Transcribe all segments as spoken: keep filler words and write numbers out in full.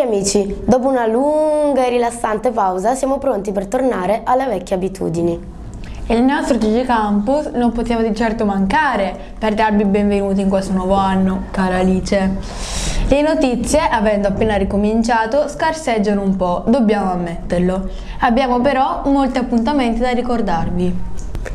amici, dopo una lunga e rilassante pausa siamo pronti per tornare alle vecchie abitudini. Il nostro G G Campus non poteva di certo mancare per darvi il benvenuto in questo nuovo anno, cara Alice. Le notizie, avendo appena ricominciato, scarseggiano un po', dobbiamo ammetterlo. Abbiamo però molti appuntamenti da ricordarvi.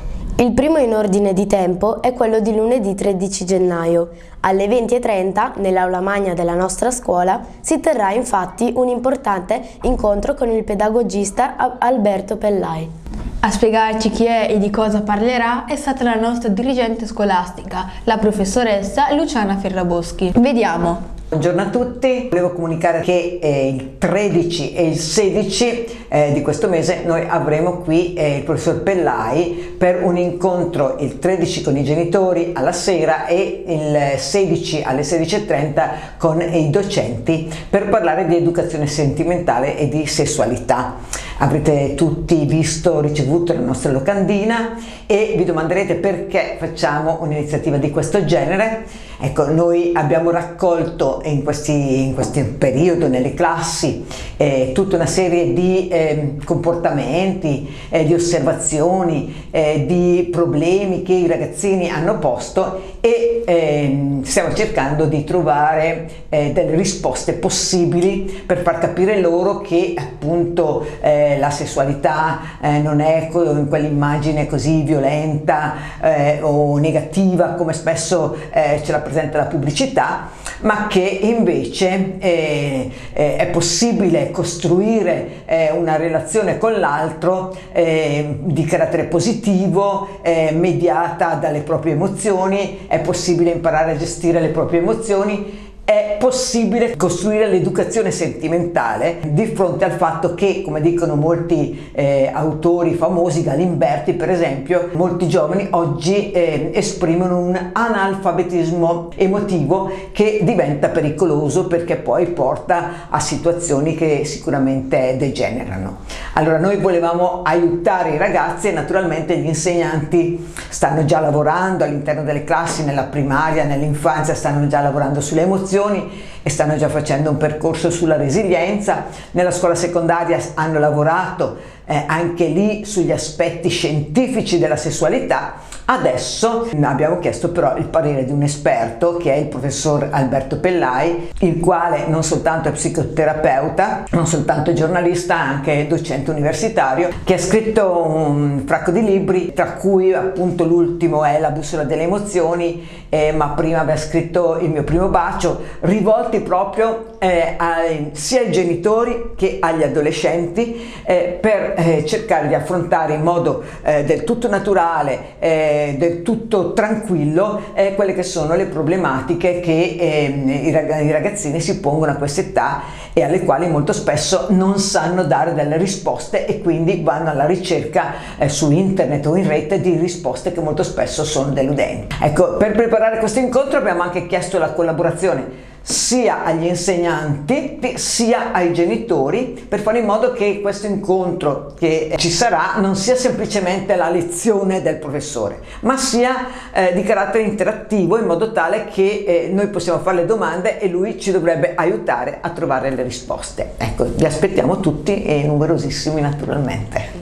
Il primo in ordine di tempo è quello di lunedì tredici gennaio. Alle venti e trenta, nell'aula magna della nostra scuola, si terrà infatti un importante incontro con il pedagogista Alberto Pellai. A spiegarci chi è e di cosa parlerà è stata la nostra dirigente scolastica, la professoressa Luciana Ferraboschi. Vediamo! Buongiorno a tutti, volevo comunicare che eh, il tredici e il sedici eh, di questo mese noi avremo qui eh, il professor Pellai per un incontro, il tredici con i genitori alla sera e il sedici alle sedici e trenta con i docenti per parlare di educazione sentimentale e di sessualità. Avrete tutti visto, ricevuto la nostra locandina e vi domanderete perché facciamo un'iniziativa di questo genere. Ecco, noi abbiamo raccolto in questi, in questo periodo nelle classi eh, tutta una serie di eh, comportamenti, eh, di osservazioni, eh, di problemi che i ragazzini hanno posto e eh, stiamo cercando di trovare eh, delle risposte possibili per far capire loro che appunto eh, la sessualità eh, non è in quell'immagine così violenta eh, o negativa come spesso eh, ce la presenta la pubblicità, ma che invece eh, eh, è possibile costruire eh, una relazione con l'altro eh, di carattere positivo, eh, mediata dalle proprie emozioni, è possibile imparare a gestire le proprie emozioni. È possibile costruire l'educazione sentimentale di fronte al fatto che, come dicono molti eh, autori famosi, Galimberti per esempio, molti giovani oggi eh, esprimono un analfabetismo emotivo che diventa pericoloso perché poi porta a situazioni che sicuramente degenerano. Allora noi volevamo aiutare i ragazzi e naturalmente gli insegnanti stanno già lavorando all'interno delle classi, nella primaria, nell'infanzia, stanno già lavorando sulle emozioni e stanno già facendo un percorso sulla resilienza. Nella scuola secondaria hanno lavorato eh, anche lì sugli aspetti scientifici della sessualità. Adesso abbiamo chiesto però il parere di un esperto che è il professor Alberto Pellai, il quale non soltanto è psicoterapeuta, non soltanto giornalista, anche docente universitario, che ha scritto un fracco di libri, tra cui appunto l'ultimo è La bussola delle emozioni, eh, ma prima aveva scritto Il mio primo bacio, rivolti proprio eh, ai, sia ai genitori che agli adolescenti eh, per eh, cercare di affrontare in modo eh, del tutto naturale, eh, del tutto tranquillo eh, quelle che sono le problematiche che eh, i, rag i ragazzini si pongono a quest'età e alle quali molto spesso non sanno dare delle risposte e quindi vanno alla ricerca eh, su internet o in rete di risposte che molto spesso sono deludenti. Ecco, per preparare questo incontro abbiamo anche chiesto la collaborazione sia agli insegnanti sia ai genitori per fare in modo che questo incontro che ci sarà non sia semplicemente la lezione del professore, ma sia eh, di carattere interattivo in modo tale che eh, noi possiamo fare le domande e lui ci dovrebbe aiutare a trovare le risposte. Ecco, vi aspettiamo tutti e numerosissimi naturalmente.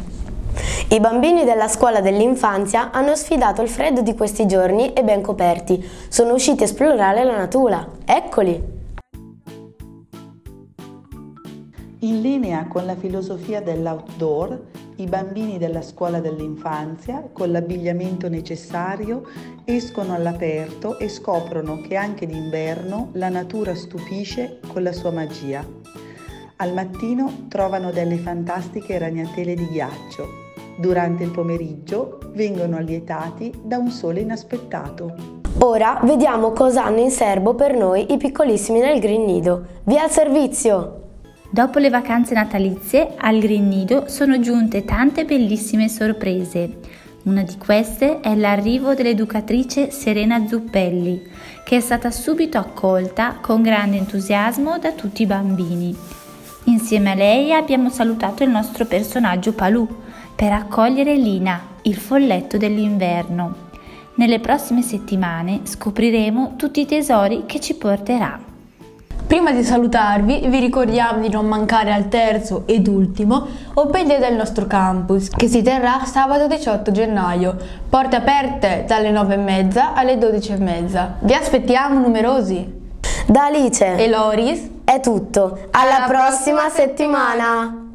I bambini della scuola dell'infanzia hanno sfidato il freddo di questi giorni e ben coperti. Sono usciti a esplorare la natura. Eccoli! In linea con la filosofia dell'outdoor, i bambini della scuola dell'infanzia, con l'abbigliamento necessario, escono all'aperto e scoprono che anche d'inverno la natura stupisce con la sua magia. Al mattino trovano delle fantastiche ragnatele di ghiaccio. Durante il pomeriggio vengono allietati da un sole inaspettato. Ora vediamo cosa hanno in serbo per noi i piccolissimi nel Green Nido. Via al servizio! Dopo le vacanze natalizie, al Green Nido sono giunte tante bellissime sorprese. Una di queste è l'arrivo dell'educatrice Serena Zuppelli, che è stata subito accolta con grande entusiasmo da tutti i bambini. Insieme a lei abbiamo salutato il nostro personaggio Palù per accogliere Lina, il folletto dell'inverno. Nelle prossime settimane scopriremo tutti i tesori che ci porterà. Prima di salutarvi vi ricordiamo di non mancare al terzo ed ultimo Open Day del nostro campus, che si terrà sabato diciotto gennaio, porte aperte dalle nove e mezza alle dodici e mezza. Vi aspettiamo numerosi! Da Alice e Loris è tutto, alla, alla prossima, prossima settimana. settimana.